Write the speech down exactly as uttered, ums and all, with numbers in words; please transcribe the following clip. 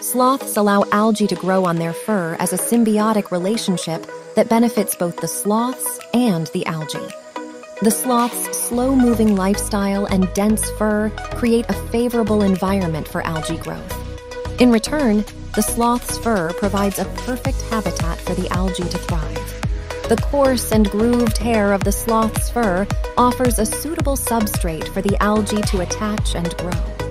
Sloths allow algae to grow on their fur as a symbiotic relationship that benefits both the sloths and the algae. The sloth's slow-moving lifestyle and dense fur create a favorable environment for algae growth. In return, the sloth's fur provides a perfect habitat for the algae to thrive. The coarse and grooved hair of the sloth's fur offers a suitable substrate for the algae to attach and grow.